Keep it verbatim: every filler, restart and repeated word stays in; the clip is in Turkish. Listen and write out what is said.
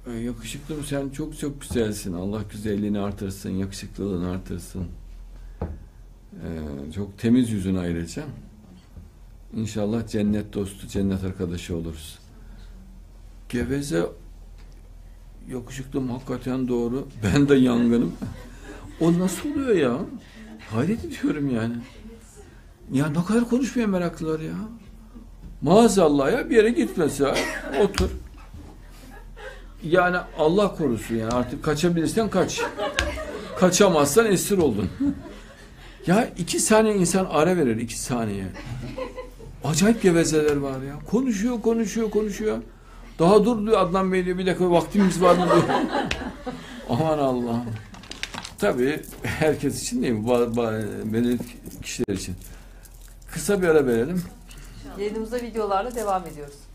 Ee, Yakışıklım, sen çok çok güzelsin. Allah güzelliğini artırsın, yakışıklılığını artırsın. Ee, çok temiz yüzün ayrıca. İnşallah cennet dostu, cennet arkadaşı oluruz. Geveze yakışıklım, hakikaten doğru. Ben de yangınım. O nasıl oluyor ya? Hayret ediyorum yani. Ya ne kadar konuşmaya meraklılar ya. Maazallah ya, bir yere gitmesi ha. Otur. Yani Allah korusun yani, artık kaçabilirsen kaç. Kaçamazsan esir oldun. Ya iki saniye insan ara verir, iki saniye. Acayip gevezeler var ya. Konuşuyor, konuşuyor, konuşuyor. Daha dur diyor Adnan Bey diyor, bir dakika vaktimiz var mı diyor. Aman Allah'ım. Tabii herkes için değil mi? Belirli kişiler için. Kısa bir ara verelim. Yayınımıza videolarla devam ediyoruz.